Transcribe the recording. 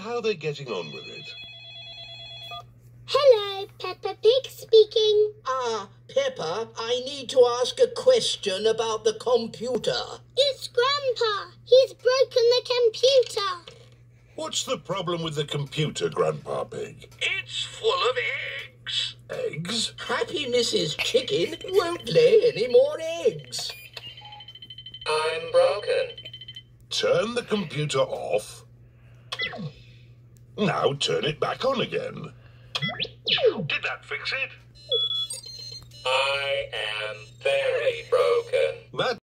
how they're getting on with it. Hello, Peppa Pig speaking. Ah, Peppa, I need to ask a question about the computer. It's Grandpa. He's broken the computer. What's the problem with the computer, Grandpa Pig? It's full of eggs. Eggs? Happy Mrs. Chicken won't lay any more eggs. I'm BrOkEn. Turn the computer off. Now turn it back on again. Did that fix it? I am very broken. That